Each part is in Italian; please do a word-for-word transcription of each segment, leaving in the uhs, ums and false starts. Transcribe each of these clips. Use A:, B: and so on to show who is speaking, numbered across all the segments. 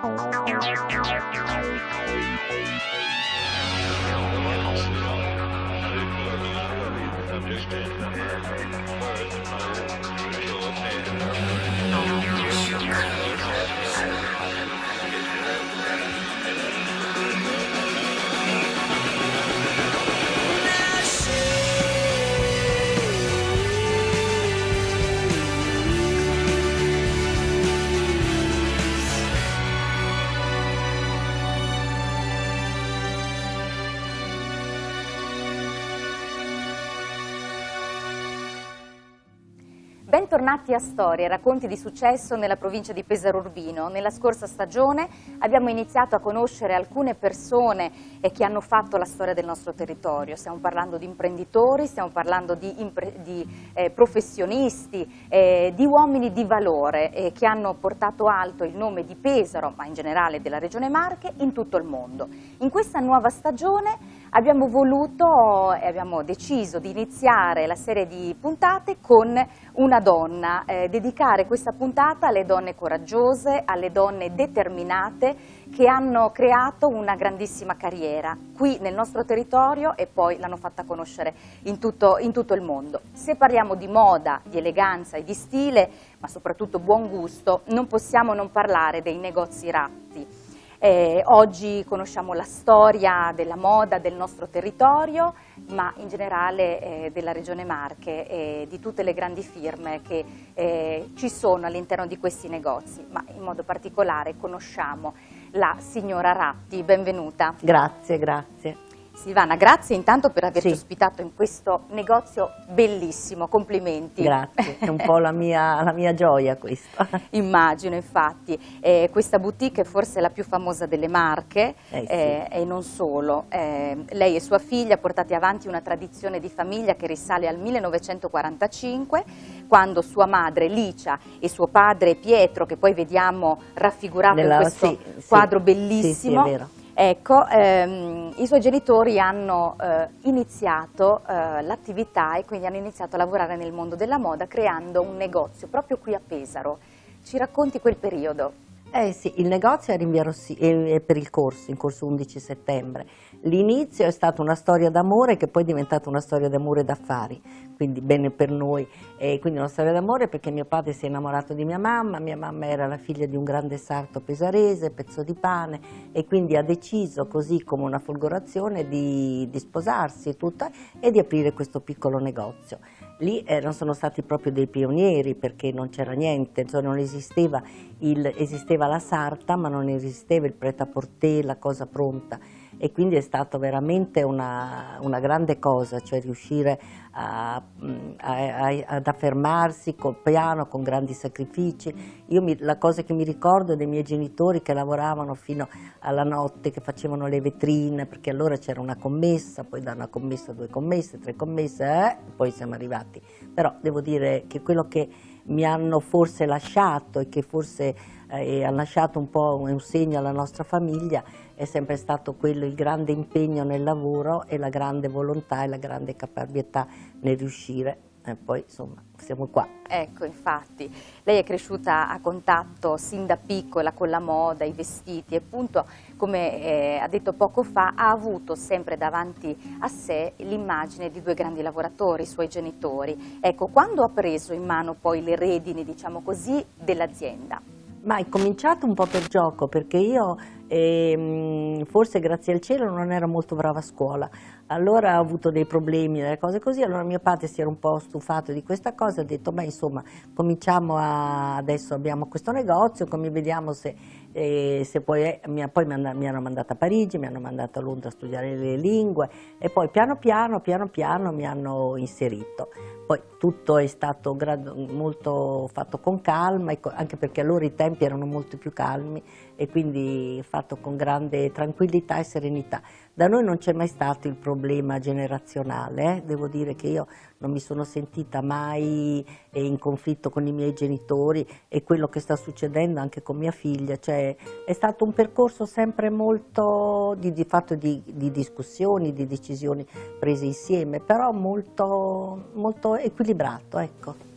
A: Bentornati a Storie, racconti di successo nella provincia di Pesaro Urbino. Nella scorsa stagione abbiamo iniziato a conoscere alcune persone eh, che hanno fatto la storia del nostro territorio. Stiamo parlando di imprenditori, stiamo parlando di, di eh, professionisti, eh, di uomini di valore eh, che hanno portato alto il nome di Pesaro, ma in generale della Regione Marche, in tutto il mondo. In questa nuova stagione abbiamo voluto e abbiamo deciso di iniziare la serie di puntate con una donna, eh, dedicare questa puntata alle donne coraggiose, alle donne determinate che hanno creato una grandissima carriera qui nel nostro territorio e poi l'hanno fatta conoscere in tutto, in tutto il mondo. Se parliamo di moda, di eleganza e di stile, ma soprattutto buon gusto, non possiamo non parlare dei negozi Ratti. Eh, oggi conosciamo la storia della moda del nostro territorio, ma in generale eh, della Regione Marche e di tutte le grandi firme che eh, ci sono all'interno di questi negozi, ma in modo particolare conosciamo la signora Ratti. Benvenuta.
B: Grazie, grazie.
A: Silvana, grazie intanto per averci
B: Sì.
A: ospitato in questo negozio bellissimo, complimenti.
B: Grazie, è un po' la mia, la mia gioia questa.
A: Immagino, infatti. Eh, questa boutique è forse la più famosa delle Marche
B: Eh, sì.
A: eh, e non solo. Eh, lei e sua figlia portate avanti una tradizione di famiglia che risale al millenovecentoquarantacinque, quando sua madre Licia e suo padre Pietro, che poi vediamo raffigurato
B: Nella-
A: in questo
B: sì,
A: quadro
B: sì,
A: bellissimo.
B: sì, sì, è vero.
A: Ecco, ehm, i suoi genitori hanno eh, iniziato eh, l'attività e quindi hanno iniziato a lavorare nel mondo della moda creando un negozio proprio qui a Pesaro. Ci racconti quel periodo?
B: Eh sì, il negozio era in via Rossi, è per il corso, in corso undici settembre. L'inizio è stata una storia d'amore che poi è diventata una storia d'amore d'affari, quindi bene per noi. E quindi una storia d'amore perché mio padre si è innamorato di mia mamma, mia mamma era la figlia di un grande sarto pesarese, pezzo di pane, e quindi ha deciso, così come una folgorazione, di, di sposarsi e tutto, e di aprire questo piccolo negozio. Lì eh, non sono stati proprio dei pionieri perché non c'era niente, insomma, non esisteva, il, esisteva la sarta ma non esisteva il prêt-à-porter, la cosa pronta, e quindi è stato veramente una, una grande cosa, cioè riuscire a, a, a, ad affermarsi col piano, con grandi sacrifici. Io mi, la cosa che mi ricordo è dei miei genitori che lavoravano fino alla notte, che facevano le vetrine, perché allora c'era una commessa, poi da una commessa due commesse, tre commesse, eh, poi siamo arrivati. Però devo dire che quello che mi hanno forse lasciato e che forse eh, ha lasciato un po' un segno alla nostra famiglia è sempre stato quello, il grande impegno nel lavoro e la grande volontà e la grande caparbietà nel riuscire. E poi insomma siamo qua.
A: Ecco, infatti, lei è cresciuta a contatto sin da piccola con la moda, i vestiti, e appunto, come eh, ha detto poco fa, ha avuto sempre davanti a sé l'immagine di due grandi lavoratori, i suoi genitori. Ecco, quando ha preso in mano poi le redini, diciamo così, dell'azienda?
B: Ma è cominciato un po' per gioco, perché io eh, forse grazie al cielo non ero molto brava a scuola, allora ho avuto dei problemi, delle cose così, allora mio padre si era un po' stufato di questa cosa e ha detto, beh insomma cominciamo a, adesso abbiamo questo negozio, come vediamo se, eh, se poi, eh, mi, poi mi, mi hanno mandato a Parigi, mi hanno mandato a Londra a studiare le lingue e poi piano piano, piano piano mi hanno inserito. Poi tutto è stato molto fatto con calma, anche perché allora i tempi erano molto più calmi e quindi fatto con grande tranquillità e serenità. Da noi non c'è mai stato il problema generazionale, eh? Devo dire che io non mi sono sentita mai in conflitto con i miei genitori e quello che sta succedendo anche con mia figlia, cioè è stato un percorso sempre molto di, di fatto di, di discussioni, di decisioni prese insieme, però molto, molto equilibrato, ecco.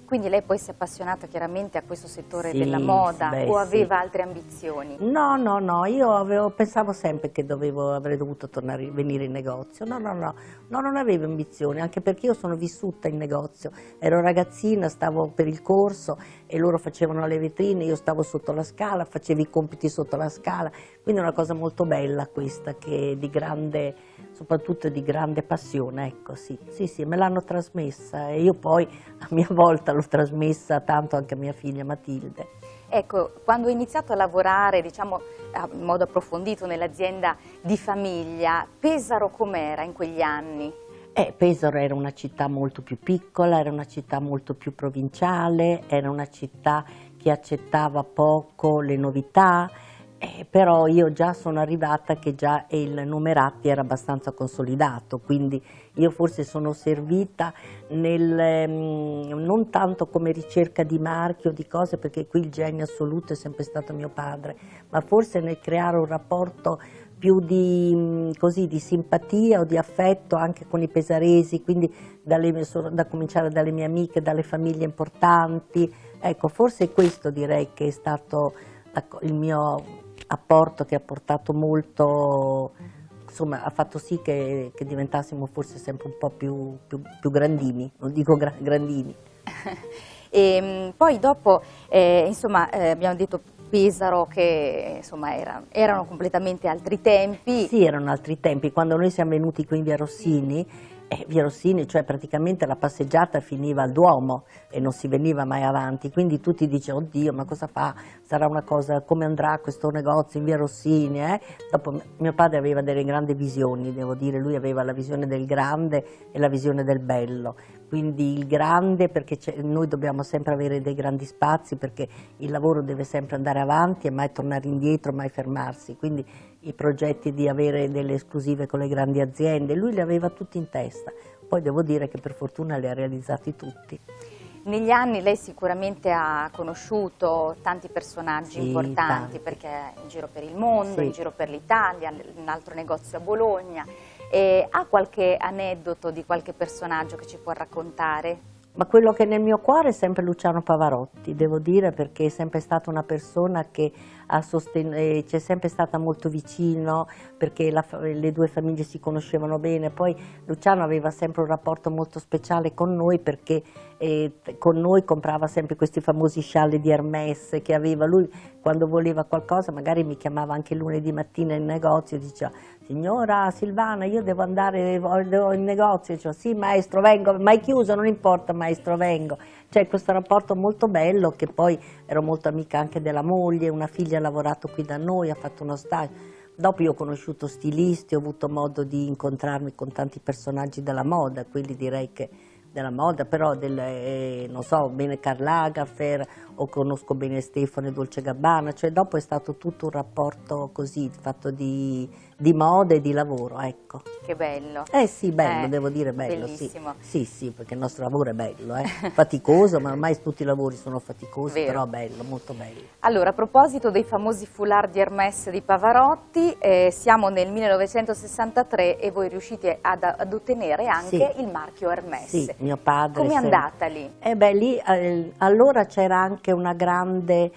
A: Quindi lei poi si è appassionata chiaramente a questo settore
B: Sì,
A: della moda,
B: beh,
A: o aveva
B: sì.
A: altre ambizioni?
B: No, no, no, io avevo, pensavo sempre che dovevo, avrei dovuto tornare, venire in negozio. No, no, no, no, non avevo ambizioni, anche perché io sono vissuta in negozio. Ero ragazzina, stavo per il corso e loro facevano le vetrine, io stavo sotto la scala, facevo i compiti sotto la scala, quindi è una cosa molto bella questa, che di grande, soprattutto di grande passione, ecco, sì, sì, sì, me l'hanno trasmessa e io poi a mia volta l'ho trasmessa tanto anche a mia figlia Matilde.
A: Ecco, quando ho iniziato a lavorare, diciamo, in modo approfondito nell'azienda di famiglia, Pesaro com'era in quegli anni?
B: Eh, Pesaro era una città molto più piccola, era una città molto più provinciale, era una città che accettava poco le novità, eh, però io già sono arrivata che già il Numerati era abbastanza consolidato, quindi io forse sono servita nel, mh, non tanto come ricerca di marchio, di cose, perché qui il genio assoluto è sempre stato mio padre, ma forse nel creare un rapporto più di, così, di simpatia o di affetto anche con i pesaresi, quindi dalle, da cominciare dalle mie amiche, dalle famiglie importanti. Ecco, forse questo direi che è stato il mio apporto, che ha portato molto, insomma ha fatto sì che, che diventassimo forse sempre un po' più, più, più grandini, non dico gra, grandini.
A: E poi dopo, eh, insomma, eh, abbiamo detto Pesaro che insomma era, erano completamente altri tempi.
B: Sì, erano altri tempi. Quando noi siamo venuti qui in via Rossini, eh, via Rossini, cioè praticamente la passeggiata finiva al Duomo e non si veniva mai avanti, quindi tutti dicevano, oddio, ma cosa fa? Sarà una cosa, come andrà questo negozio in via Rossini? Eh? Dopo mio padre aveva delle grandi visioni, devo dire, lui aveva la visione del grande e la visione del bello. Quindi il grande, perché noi dobbiamo sempre avere dei grandi spazi, perché il lavoro deve sempre andare avanti e mai tornare indietro, mai fermarsi, quindi i progetti di avere delle esclusive con le grandi aziende, lui li aveva tutti in testa, poi devo dire che per fortuna li ha realizzati tutti.
A: Negli anni lei sicuramente ha conosciuto tanti personaggi
B: sì,
A: importanti,
B: tanti.
A: Perché in giro per il mondo,
B: sì.
A: in giro per l'Italia, un altro negozio a Bologna. E ha qualche aneddoto di qualche personaggio che ci può raccontare?
B: Ma quello che è nel mio cuore è sempre Luciano Pavarotti, devo dire, perché è sempre stata una persona che ha sosten- ci è sempre stata molto vicino, perché la, le due famiglie si conoscevano bene. Poi Luciano aveva sempre un rapporto molto speciale con noi, perché eh, con noi comprava sempre questi famosi scialli di Hermès che aveva. Lui quando voleva qualcosa magari mi chiamava anche lunedì mattina in negozio e diceva: signora Silvana, io devo andare in negozio. Dicevo, sì maestro, vengo, mai chiuso, non importa maestro, vengo. C'è questo rapporto molto bello, che poi ero molto amica anche della moglie, una figlia ha lavorato qui da noi, ha fatto uno stage. Dopo io ho conosciuto stilisti, ho avuto modo di incontrarmi con tanti personaggi della moda, quindi direi che della moda, però del, eh, non so, bene Karl Lagerfeld, o conosco bene Stefano e Dolce Gabbana, cioè dopo è stato tutto un rapporto così, fatto di, di moda e di lavoro, ecco.
A: Che bello.
B: Eh sì, bello,
A: eh,
B: devo dire bello,
A: bellissimo.
B: sì. Sì, sì, perché il nostro lavoro è bello, eh. Faticoso, ma ormai tutti i lavori sono faticosi,
A: Vero.
B: però bello, molto bello.
A: Allora, a proposito dei famosi foulard di Hermès di Pavarotti, eh, siamo nel millenovecentosessantatré e voi riuscite ad, ad ottenere anche
B: sì.
A: il marchio Hermès.
B: Sì, mio padre.
A: Come è andata lì?
B: Eh beh, lì eh, allora c'era anche una grande,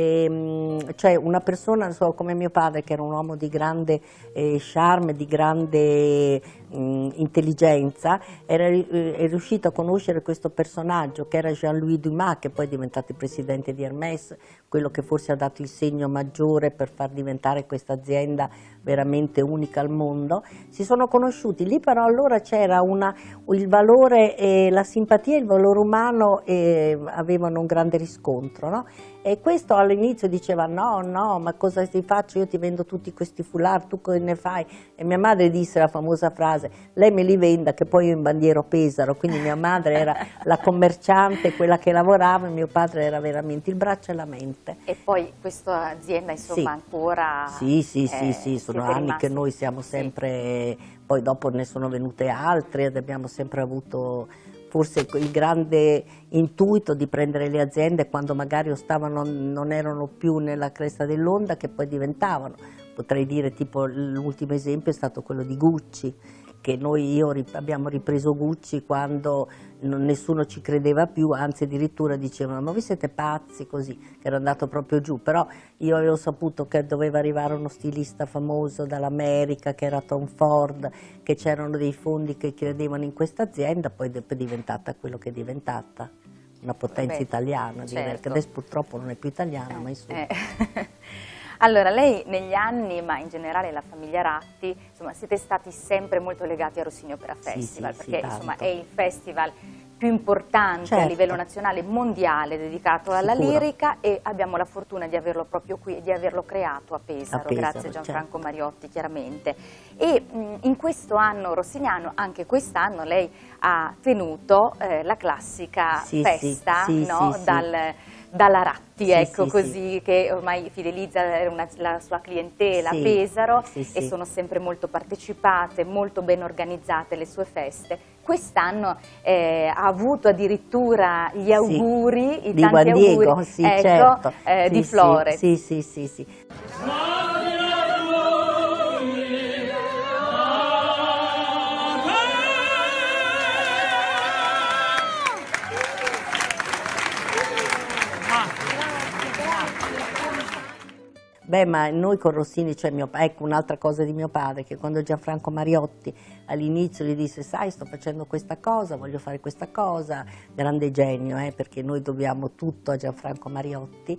B: ehm, cioè una persona so, come mio padre, che era un uomo di grande eh, charme, di grande mh, intelligenza, era eh, è riuscito a conoscere questo personaggio che era Jean-Louis Dumas, che poi è diventato il presidente di Hermès, quello che forse ha dato il segno maggiore per far diventare questa azienda veramente unica al mondo. Si sono conosciuti lì, però allora c'era il valore, eh, la simpatia e il valore umano eh, avevano un grande riscontro, no? E questo all'inizio diceva no, no, ma cosa ti faccio? Io ti vendo tutti questi foulard, tu cosa ne fai? E mia madre disse la famosa frase, lei me li venda che poi io imbandiero Pesaro, quindi mia madre era la commerciante, quella che lavorava, e mio padre era veramente il braccio e la mente.
A: E poi questa azienda insomma
B: sì.
A: ancora...
B: Sì, sì,
A: eh,
B: sì, sì, sono anni
A: rimasti.
B: che noi siamo sempre, sì. Poi dopo ne sono venute altre ed abbiamo sempre avuto forse il grande intuito di prendere le aziende quando magari stavano, non erano più nella cresta dell'onda, che poi diventavano. Potrei dire tipo l'ultimo esempio è stato quello di Gucci, che noi io, abbiamo ripreso Gucci quando non, nessuno ci credeva più, anzi addirittura dicevano ma voi siete pazzi, così, che era andato proprio giù, però io avevo saputo che doveva arrivare uno stilista famoso dall'America, che era Tom Ford, che c'erano dei fondi che credevano in questa azienda, poi è diventata quello che è diventata, una potenza Beh, italiana, direi,
A: certo.
B: che adesso purtroppo non è più italiana,
A: eh,
B: ma insomma.
A: Eh. Allora, lei negli anni, ma in generale la famiglia Ratti, insomma, siete stati sempre molto legati a Rossini Opera Festival,
B: sì, sì,
A: perché
B: sì,
A: insomma, è il festival più importante
B: certo.
A: a livello nazionale, mondiale, dedicato alla
B: Sicuro.
A: lirica, e abbiamo la fortuna di averlo proprio qui e di averlo creato a Pesaro,
B: a Pesaro
A: grazie a Gianfranco
B: certo.
A: Mariotti chiaramente. E mh, in questo anno rossiniano, anche quest'anno, lei ha tenuto eh, la classica
B: sì,
A: festa
B: sì,
A: no?
B: sì,
A: dal... dalla Ratti,
B: sì,
A: ecco,
B: sì,
A: così,
B: sì.
A: che ormai fidelizza una, la sua clientela
B: sì,
A: a Pesaro
B: sì, sì.
A: e sono sempre molto partecipate, molto ben organizzate le sue feste. Quest'anno eh, ha avuto addirittura gli auguri,
B: sì,
A: i
B: di
A: tanti
B: Juan Diego,
A: auguri
B: sì,
A: ecco,
B: certo.
A: eh,
B: sì,
A: di Flore.
B: Sì, sì, sì, sì. Beh, ma noi con Rossini, cioè mio, ecco un'altra cosa di mio padre, che quando Gianfranco Mariotti all'inizio gli disse sai sto facendo questa cosa, voglio fare questa cosa, grande genio, eh, perché noi dobbiamo tutto a Gianfranco Mariotti,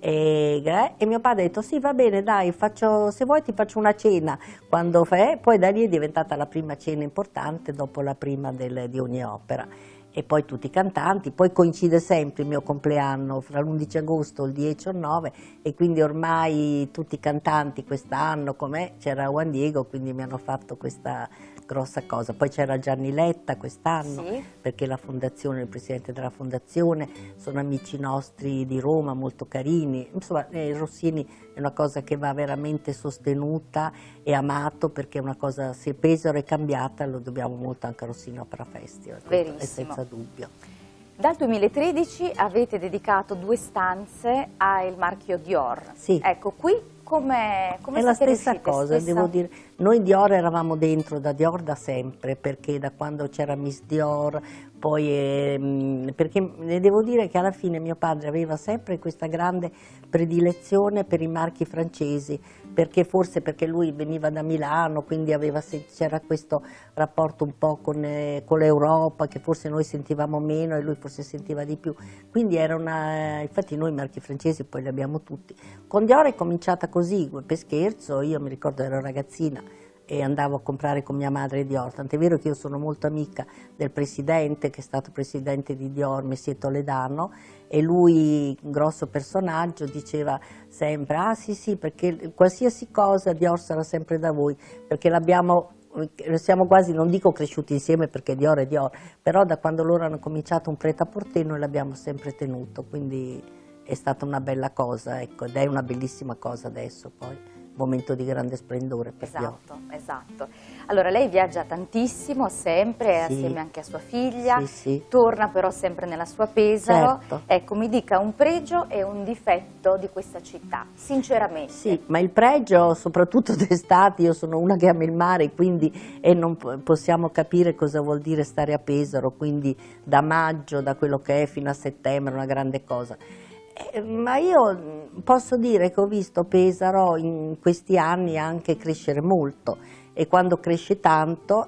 B: e, eh, e mio padre ha detto sì va bene dai, faccio, se vuoi ti faccio una cena, quando fa, eh, poi da lì è diventata la prima cena importante dopo la prima del, di ogni opera. E poi tutti i cantanti, poi coincide sempre il mio compleanno fra l'undici agosto, il dieci o il nove, e quindi ormai tutti i cantanti quest'anno come c'era Juan Diego, quindi mi hanno fatto questa grossa cosa. Poi c'era Gianni Letta quest'anno,
A: Sì.
B: perché la fondazione, il presidente della fondazione, sono amici nostri di Roma, molto carini. Insomma, eh, Rossini è una cosa che va veramente sostenuta e amato, perché è una cosa, se Pesaro è cambiata lo dobbiamo molto anche a Rossini Opera Festival, questo è senza dubbio.
A: Dal duemilatredici avete dedicato due stanze al marchio Dior.
B: Sì.
A: Ecco, qui come
B: è la stessa cosa, stessa... devo dire. Noi Dior eravamo dentro da Dior da sempre, perché da quando c'era Miss Dior, poi ehm, perché ne devo dire che alla fine mio padre aveva sempre questa grande predilezione per i marchi francesi, perché forse perché lui veniva da Milano, quindi c'era questo rapporto un po' con, eh, con l'Europa, che forse noi sentivamo meno e lui forse sentiva di più, quindi era una, infatti noi i marchi francesi poi li abbiamo tutti. Con Dior è cominciata così, per scherzo, io mi ricordo ero ragazzina e andavo a comprare con mia madre Dior, tant'è vero che io sono molto amica del presidente, che è stato presidente di Dior, Messie Toledano, e lui, un grosso personaggio, diceva sempre, ah sì sì, perché qualsiasi cosa Dior sarà sempre da voi, perché l'abbiamo, siamo quasi, non dico cresciuti insieme perché Dior è Dior, però da quando loro hanno cominciato un prêt-à-porter noi l'abbiamo sempre tenuto, quindi è stata una bella cosa, ecco, ed è una bellissima cosa adesso poi. Momento di grande splendore per
A: esatto,
B: Dior.
A: Esatto. Allora lei viaggia tantissimo, sempre,
B: sì,
A: assieme anche a sua figlia,
B: sì, sì.
A: torna però sempre nella sua Pesaro.
B: Certo.
A: Ecco, mi dica un pregio e un difetto di questa città, sinceramente.
B: Sì, ma il pregio, soprattutto d'estate, io sono una che ama il mare, quindi e non possiamo capire cosa vuol dire stare a Pesaro, quindi da maggio, da quello che è fino a settembre, una grande cosa. Eh, ma io posso dire che ho visto Pesaro in questi anni anche crescere molto, e quando cresce tanto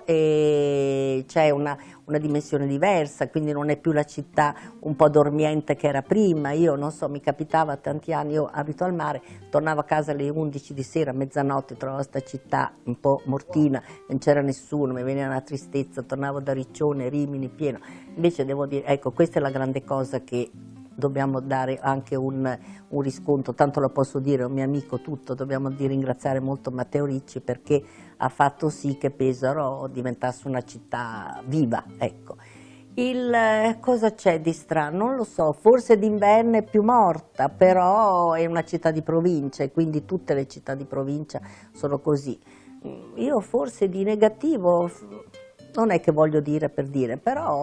B: eh, c'è una, una dimensione diversa, quindi non è più la città un po' dormiente che era prima. Io non so, mi capitava tanti anni, io abito al mare, tornavo a casa alle undici di sera, mezzanotte, trovavo questa città un po' mortina, non c'era nessuno, mi veniva una tristezza, tornavo da Riccione, Rimini, pieno. Invece devo dire, ecco, questa è la grande cosa che dobbiamo dare anche un, un riscontro, tanto lo posso dire, un mio amico tutto, dobbiamo di ringraziare molto Matteo Ricci perché ha fatto sì che Pesaro diventasse una città viva, ecco. Il, cosa c'è di strano? Non lo so, forse d'inverno è più morta, però è una città di provincia e quindi tutte le città di provincia sono così. Io forse di negativo, non è che voglio dire per dire, però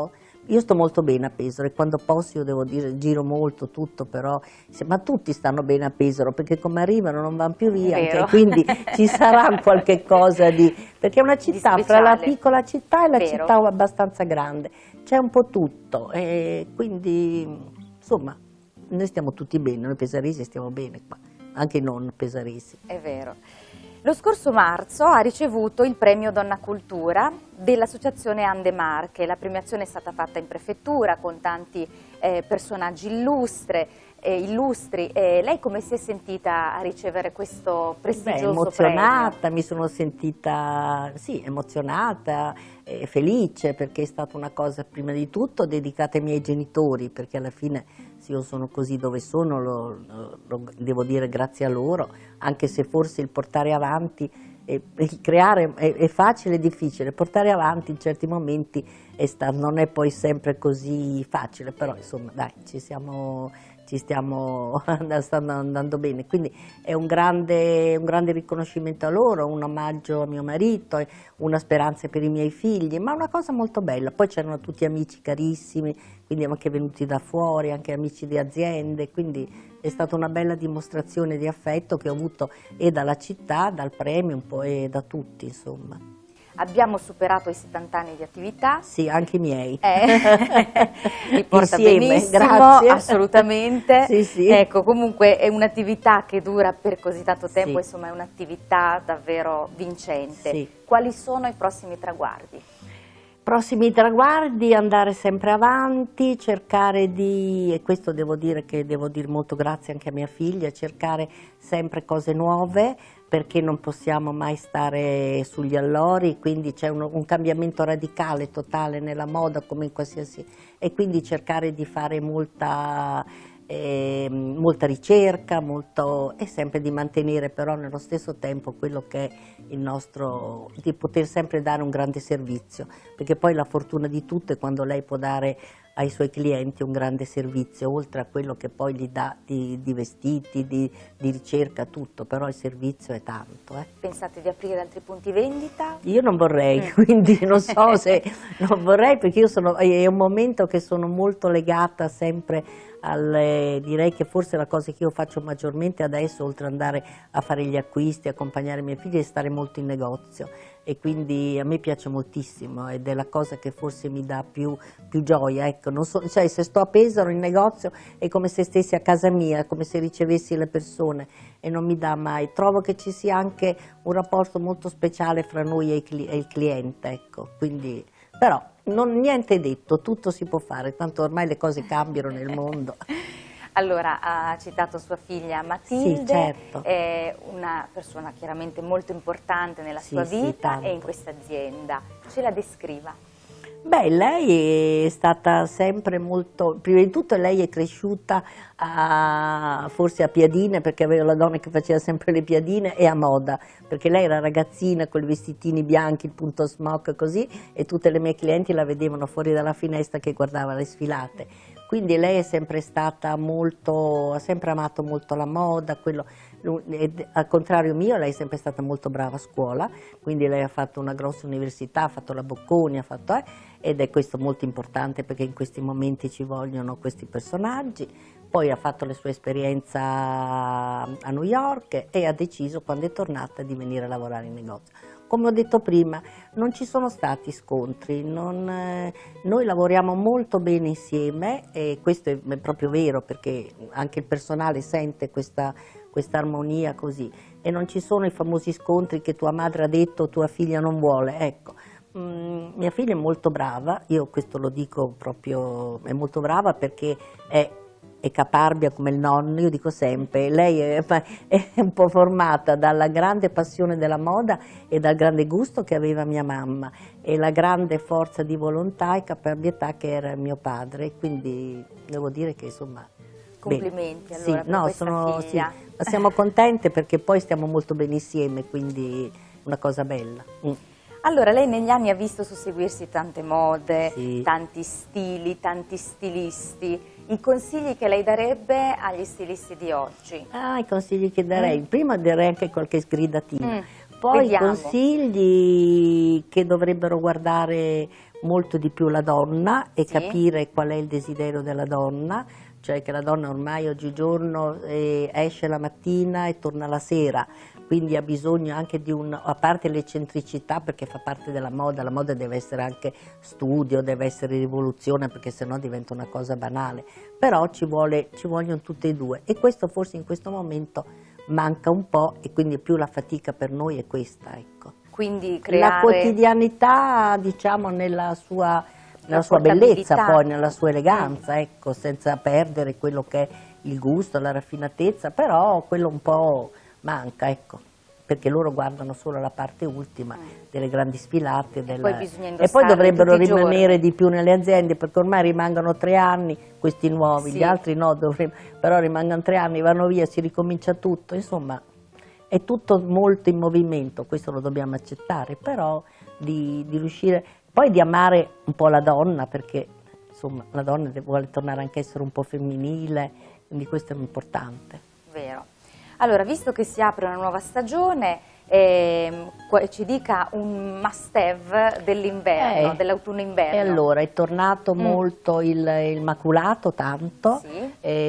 B: io sto molto bene a Pesaro e quando posso io devo dire giro molto tutto, però ma tutti stanno bene a Pesaro perché come arrivano non vanno più via, anche, quindi ci sarà qualche cosa di, perché è una città fra la piccola città e la Vero. città abbastanza grande, c'è un po' tutto e quindi insomma noi stiamo tutti bene, noi pesaresi stiamo bene qua, anche i non pesaresi.
A: È vero. Lo scorso marzo ha ricevuto il premio Donna Cultura dell'associazione Ande Marche. La premiazione è stata fatta in prefettura con tanti eh, personaggi illustre, eh, illustri. Eh, lei come si è sentita a ricevere questo prestigioso
B: Beh, emozionata,
A: premio?
B: Mi sono sentita sì, emozionata, eh, felice perché è stata una cosa prima di tutto dedicata ai miei genitori, perché alla fine se io sono così dove sono lo, lo, lo devo dire grazie a loro, anche se forse il portare avanti, e, il creare è, è facile e difficile, portare avanti in certi momenti è stato, non è poi sempre così facile, però insomma dai, ci siamo... ci stiamo stanno andando bene, quindi è un grande, un grande riconoscimento a loro, un omaggio a mio marito, una speranza per i miei figli, ma una cosa molto bella. Poi c'erano tutti amici carissimi, quindi anche venuti da fuori, anche amici di aziende, quindi è stata una bella dimostrazione di affetto che ho avuto e dalla città, dal premio un po' e da tutti, insomma.
A: Abbiamo superato i settanta anni di attività.
B: Sì, anche i miei.
A: Eh, mi porta
B: Insieme,
A: benissimo,
B: grazie.
A: Assolutamente.
B: Sì, sì.
A: Ecco, comunque è un'attività che dura per così tanto tempo,
B: Sì.
A: insomma è un'attività davvero vincente.
B: Sì.
A: Quali sono i prossimi traguardi?
B: Prossimi traguardi, andare sempre avanti, cercare di, e questo devo dire che devo dire molto grazie anche a mia figlia, cercare sempre cose nuove, perché non possiamo mai stare sugli allori, quindi c'è un, un cambiamento radicale, totale nella moda come in qualsiasi, e quindi cercare di fare molta, eh, molta ricerca, molto, e sempre di mantenere però nello stesso tempo quello che è il nostro, di poter sempre dare un grande servizio, perché poi la fortuna di tutto è quando lei può dare ai suoi clienti un grande servizio, oltre a quello che poi gli dà di, di vestiti, di, di ricerca, tutto, però il servizio è tanto. Eh.
A: Pensate di aprire altri punti vendita?
B: Io non vorrei, mm. quindi non so se non vorrei, perché io sono, è un momento che sono molto legata sempre al, direi che forse la cosa che io faccio maggiormente adesso, oltre ad andare a fare gli acquisti, accompagnare i miei figli, è stare molto in negozio. E quindi a me piace moltissimo ed è la cosa che forse mi dà più, più gioia, ecco, non so, cioè se sto a Pesaro in negozio è come se stessi a casa mia, come se ricevessi le persone e non mi dà mai, trovo che ci sia anche un rapporto molto speciale fra noi e il, e il cliente, ecco, quindi, però non, niente è detto, tutto si può fare, tanto ormai le cose cambiano nel mondo.
A: Allora, ha citato sua figlia Matilde,
B: sì, certo.
A: È una persona chiaramente molto importante nella
B: sì,
A: sua vita
B: sì,
A: e in questa azienda. Ce la descriva?
B: Beh, lei è stata sempre molto, prima di tutto lei è cresciuta a, forse a piadine, perché aveva la donna che faceva sempre le piadine, e a moda, perché lei era ragazzina con i vestitini bianchi, il punto smock così, e tutte le mie clienti la vedevano fuori dalla finestra che guardava le sfilate. Quindi lei è sempre stata molto, ha sempre amato molto la moda, quello, al contrario mio lei è sempre stata molto brava a scuola, quindi lei ha fatto una grossa università, ha fatto la Bocconi, ha fatto, eh, ed è questo molto importante perché in questi momenti ci vogliono questi personaggi. Poi ha fatto la sua esperienza a New York e ha deciso, quando è tornata, di venire a lavorare in negozio. Come ho detto prima, non ci sono stati scontri, non, eh, noi lavoriamo molto bene insieme e questo è, è proprio vero, perché anche il personale sente questa, questa armonia così, e non ci sono i famosi scontri che tua madre ha detto tua figlia non vuole, ecco. Mm, mia figlia è molto brava, io questo lo dico proprio, è molto brava perché è è caparbia come il nonno, io dico sempre, lei è, è un po' formata dalla grande passione della moda e dal grande gusto che aveva mia mamma e la grande forza di volontà e caparbietà che era mio padre, quindi devo dire che insomma...
A: Complimenti
B: bene.
A: allora
B: sì,
A: per
B: no,
A: questa
B: sono,
A: figlia.
B: Sì, ma siamo contente perché poi stiamo molto bene insieme, quindi una cosa bella. Mm.
A: Allora, lei negli anni ha visto susseguirsi tante mode,
B: sì.
A: tanti stili, tanti stilisti. I consigli che lei darebbe agli stilisti di oggi?
B: Ah, i consigli che darei. Mm. Prima darei anche qualche sgridatina. Mm. poi
A: Vediamo.
B: consigli che dovrebbero guardare molto di più la donna e
A: Sì.
B: capire qual è il desiderio della donna, cioè che la donna ormai oggigiorno eh, esce la mattina e torna la sera, quindi ha bisogno anche di un, a parte l'eccentricità perché fa parte della moda, la moda deve essere anche studio, deve essere rivoluzione perché sennò diventa una cosa banale, però ci, vuole, ci vogliono tutte e due e questo forse in questo momento manca un po' e quindi più la fatica per noi è questa, ecco.
A: Quindi creare...
B: La quotidianità, diciamo, nella sua, nella
A: La
B: sua bellezza,
A: portabilità.
B: poi nella sua eleganza, ecco, senza perdere quello che è il gusto, la raffinatezza, però quello un po' manca, ecco, perché loro guardano solo la parte ultima delle grandi sfilate della...
A: poi bisogna
B: e poi
A: indossarli
B: dovrebbero
A: tutti i
B: rimanere
A: giorni.
B: di più nelle aziende perché ormai rimangono tre anni questi nuovi,
A: Sì.
B: gli altri no, dovrebbero, però rimangono tre anni, vanno via, si ricomincia tutto, insomma è tutto molto in movimento, questo lo dobbiamo accettare, però di, di riuscire poi di amare un po' la donna perché insomma la donna vuole tornare anche a essere un po' femminile, quindi questo è importante.
A: Vero. Allora, visto che si apre una nuova stagione, ehm, qua- ci dica un must have dell'inverno,
B: Eh,
A: dell'autunno-inverno.
B: E allora è tornato
A: Mm.
B: molto il, il maculato, tanto,
A: Sì.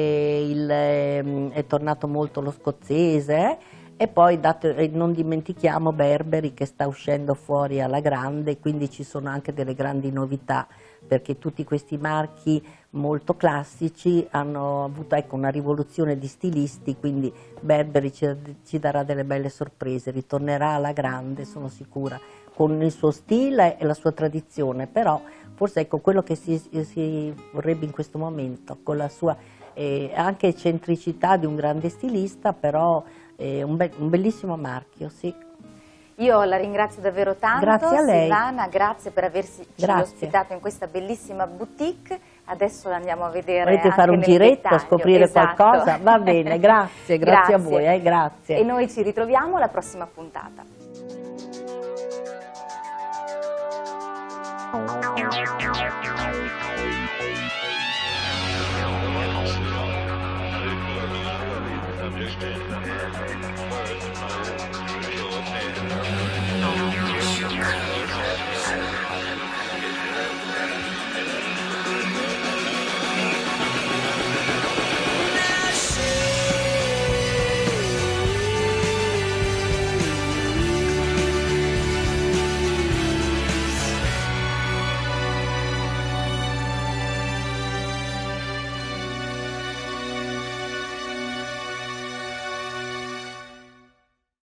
B: e il, ehm, è tornato molto lo scozzese e poi dato- e non dimentichiamo Burberry che sta uscendo fuori alla grande, quindi ci sono anche delle grandi novità perché tutti questi marchi molto classici hanno avuto ecco, una rivoluzione di stilisti, quindi Burberry ci, ci darà delle belle sorprese, ritornerà alla grande, sono sicura, con il suo stile e la sua tradizione, però forse ecco quello che si, si vorrebbe in questo momento, con la sua eh, anche eccentricità di un grande stilista, però eh, un, be un bellissimo marchio, sì.
A: Io la ringrazio davvero tanto,
B: Grazie a lei.
A: Silvana, grazie per averci
B: Grazie.
A: ospitato in questa bellissima boutique. Adesso la andiamo a vedere.
B: Volete
A: anche
B: fare un
A: nel
B: giretto a
A: dettaglio.
B: scoprire
A: Esatto.
B: qualcosa? Va bene, grazie, grazie a voi, eh, grazie.
A: E noi ci ritroviamo alla prossima puntata.
C: Understand